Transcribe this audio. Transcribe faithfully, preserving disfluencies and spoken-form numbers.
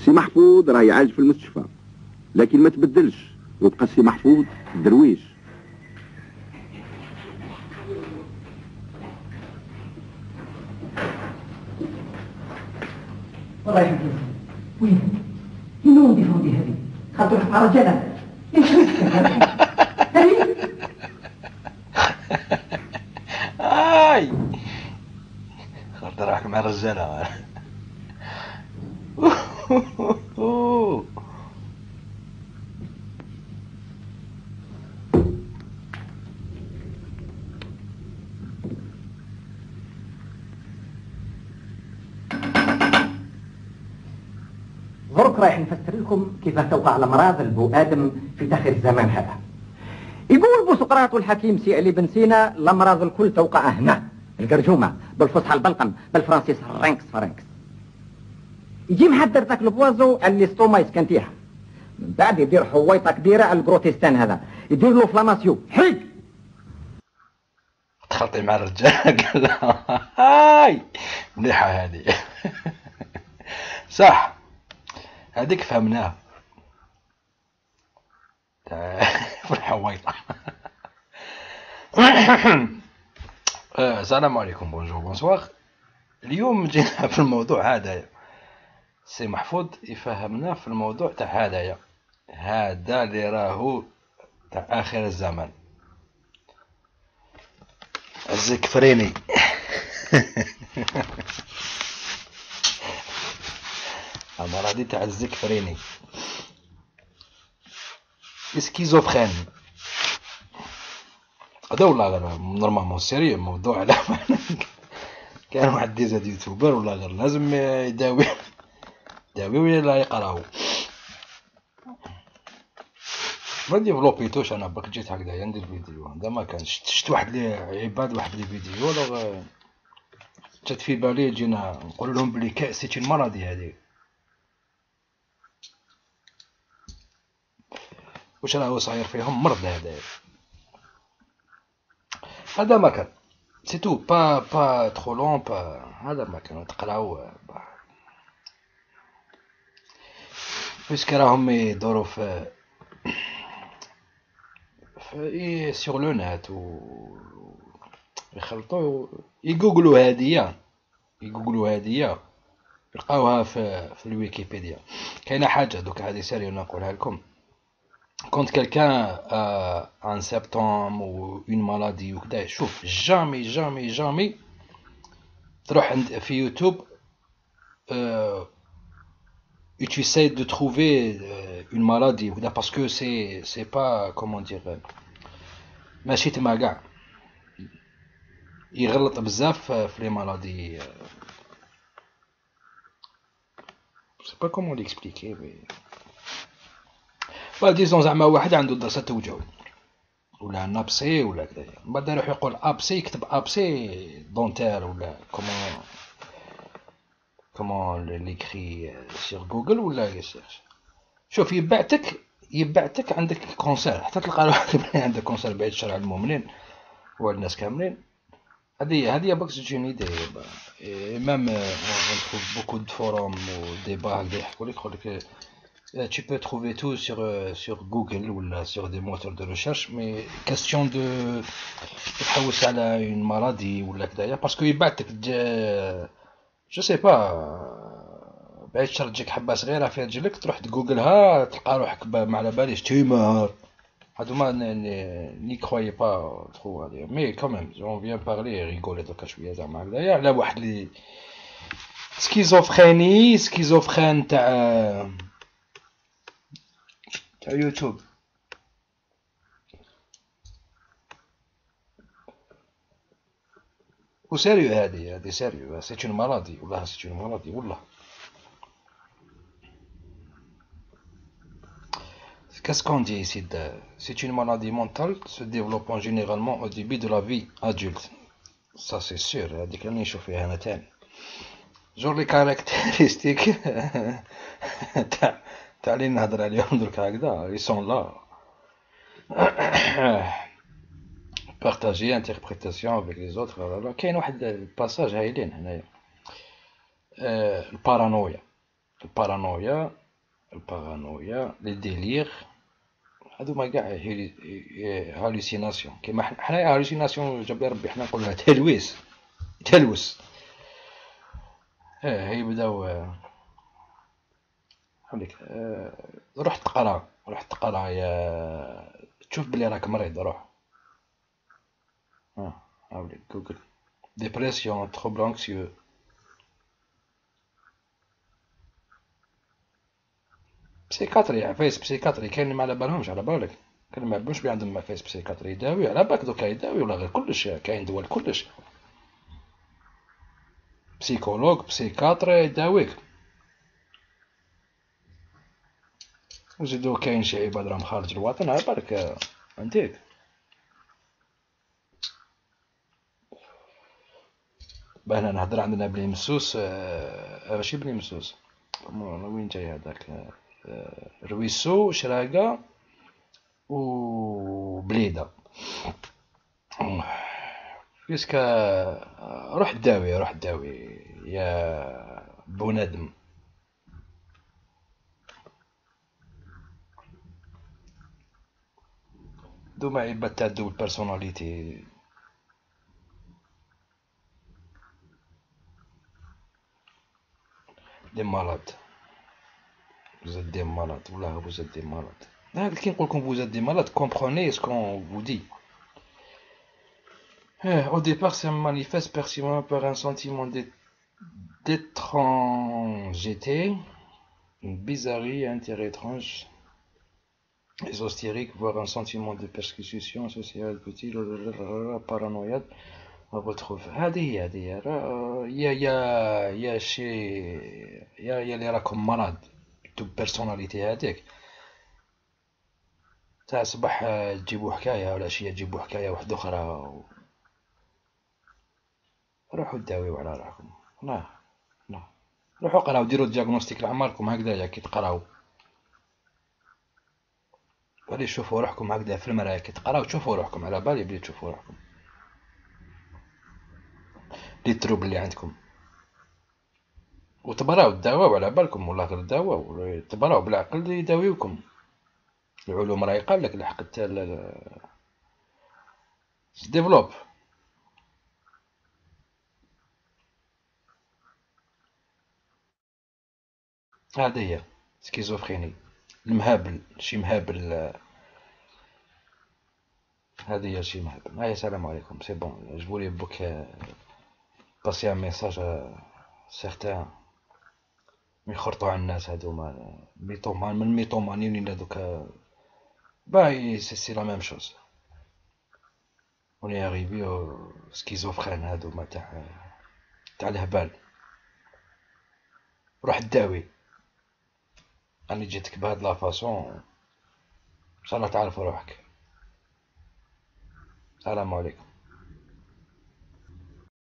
السي محفوظ راه يعالج في المستشفى، لكن ما تبدلش وتبقى السي محفوظ درويش. والله يا حبيبي وين وين ودي فودي هذه خاطر مع رجاله ايش هذه اي خاطر راح مع الرجاله. درك رايح نفسر لكم كيف توقع الامراض البو ادم في داخل الزمان هذا. يقول بو سقراط والحكيم سي علي بن سينا الامراض الكل توقع هنا، القرجومه بالفصحى البلقم بالفرنسيس فرنكس فرنكس. يجي محدر ذاك البوازو اللي ستوما يسكنتيها، من بعد يدير حويطه كبيره على البروتستان هذا، يدير له فلاماسيو حيك. تخلطي مع الرجال قال لها هاي مليحه هذه. صح هذيك فهمناها في الحويطه. السلام عليكم، بونجور بونسوار. اليوم جينا في الموضوع هذايا، سي محفوظ يفهمنا في الموضوع تاع هذايا، هذا اللي راهو تاع اخر الزمان. الزكفريني. المرة دي تاع الزكفريني اسكيزوفرين هذا ولا غير نورمالمون سيري موضوع. على كان واحد ديزاد يوتيوبر ولا غير لازم يداوي يداوي ولا يقراو ما ديفلوبيتوش. انا باك جيت هكذايا ندير فيديو هذا ما كانش شفت واحد لي عباد واحد لي فيديو ولا جات في بالي جينا نقول لهم بلي كاسيتي المرضي هذه واش راهو صاير فيهم مرض هذا. هذا ما كان سي تو با با ترو لون با هذا ما كان تقراو باسكو راهم يدوروا في في سور لو نت و يخلطوا يجوجلوا هاديه يجوجلوا هاديه يلقاوها في في الويكيبيديا. كاينه حاجه دوك هذه سيريو نقولها لكم. كونت كالكان ان سبتوم و اون مالادي وكذا، شوف جامي جامي جامي تروح عند في يوتيوب euh, et tu essaies de trouver euh, une maladie parce que c'est c'est pas comment dire ماشي تما كاع يغلط بزاف في لي مالادي. je sais pas comment l'expliquer mais با ديزون زعما واحد عنده درسه توجعو ولا نابسي ولا كذا، من بعد يروح يقول ابسي يكتب ابسي دونتير ولا كومون كومون ليكري سير جوجل ولا يسيرش. شوف يبعتك يبعتك عندك كونسير حتى تلقى روحك عندك كونسير بعيد الشر على المؤمنين والناس كاملين. هذه هذه باك تجيني دي ميم اون تروف بوكو دو فوروم و ديبا هكذا يحكوا لك يقول لك tu peux trouver tout sur euh, sur Google ou là, sur des moteurs de recherche, mais question de تحوس على une maladie ou là كذا parce que يبعتك je sais pas بعيد شر تجيك حبه صغيره في رجلك تروح تجوجلها تلقى روحك ما على باليش تيمار. هادو ما ني كروي با ترو هذه مي كوميم جون فيان بارلي ريغولي دوكا شويه زعما هكذايا على واحد لي سكيزوفريني سكيزوفرين تاع تاع يوتيوب. وسيريو هذه هذه سيريو سي اون مالادي والله سي اون مالادي والله. Qu'est-ce qu'on dit ici? C'est une maladie mentale se développant généralement au début de la vie adulte. Ça c'est sûr. هذيك اللي نشوف فيها أنا تاني. جور لي كاركتيرستيك تاع تاع اللي نهضر عليهم درك هكذا ils sont là. Partager interprétation avec les autres. كاين واحد الباساج هايلين هنايا. البارانويا البارانويا البارانويا لي ديليغ، هادو ما قاع هالوسيناسيون كيما حنايا هالوسيناسيون جاب لي ربي حنا نقولوها تلويس تلوس. اه يبداو هاوليك اه روح تقرا روح تقرا يا تشوف بلي راك مريض روح. اه هاوليك جوجل ديبرسيون تروبل انكسيو. بسيكاتري عفايس بسيكاتري كاين اللي ما على بالهمش على بالك، كاين اللي ما بالهمش بلي عندهم عفايس بسيكاتري يداوي على بالك دوكا يداوي ولا غير كلش كاين دول كلش بسيكولوج بسيكاتر يداويك. وزيدو كاين شي عباد راهم خارج الوطن على بالك عندك. باهنا نهضر عندنا بني مسوس اه ماشي بني مسوس وين جاي هذاك اه رويسو شراقة و بليدة. بيسكا روح داوي روح داوي يا بنادم. دوما عباد تاع الدول بيرسوناليتي. دي مالاد vous êtes des malades والله vous êtes des malades. هذا كي نقول لكم vous êtes des malades comprenez ce qu'on vous dit. Au départ ça me manifeste personnellement par un sentiment d'étrangeté, une bizarrerie, un intérêt étrange, ésotérique, voire un sentiment de persécution sociale, petit, paranoïaque. On retrouve هذه هي هذه هي يا يا يا شي يا يا اللي راكم مرض تو بيرسوناليتي هذيك تاع صباح تجيبوا حكايه ولا شي تجيبوا حكايه واحده اخرى. روحوا داويو على روحكم. لا لا روحوا قراو ديروا دياغنوستيك لعماركم هكذايا كي تقراو. غادي تشوفوا روحكم هكذا في المرايا كي تقراو تشوفوا روحكم على بالي بلي تشوفوا روحكم لي التروب اللي عندكم وتبراو تداواو على بالكم والله غير داواو تبراو بالعقل اللي يداويوكم. العلوم راهي قال لك الحق تاع ديفلوب. هذه هي سكيزوفريني المهابل شي مهابل. هذه هي شي مهابل. هاي السلام عليكم سي بون جو فولي بوك باسي ان ميساج سيغتان يخرطوا على الناس هادوما ميطومان من ميطومانيين ولا دوكا باهي سي سي لا ميم شوز. وني اريفي سكيزوفرين هادوما تاع تاع الهبال. روح داوي راني جيتك بهاد لا فاصون ان شاء الله تعرف روحك. السلام عليكم.